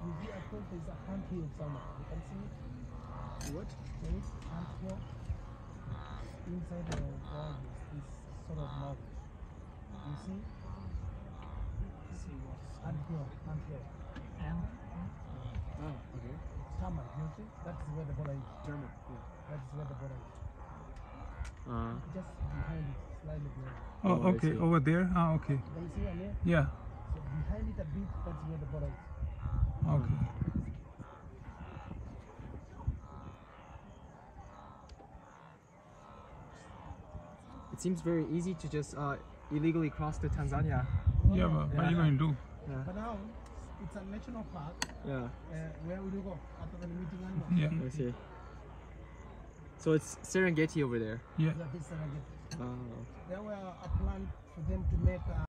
see, I thought there's a ant hill somewhere. You can see it? What? There is ant hill. Inside the ground is sort of mouth. You see? See what? Ant hill, ant hill. Oh, okay. Termite, you see? That's where the border is. Termite, yeah. That's where the border is. Just behind it, slightly behind. Oh, Oh, I okay, see. over there. Ah, okay. Can you see one here? Yeah. So behind it a bit, that's where the border is. Okay. It seems very easy to just illegally cross to Tanzania. Yeah, but what are you going to do? Yeah. But now, it's a national park. Yeah. Where will you go after the meeting animals? Yeah. I see. So it's Serengeti over there. Yeah. Yeah, this Serengeti. Oh. There were a plan for them to make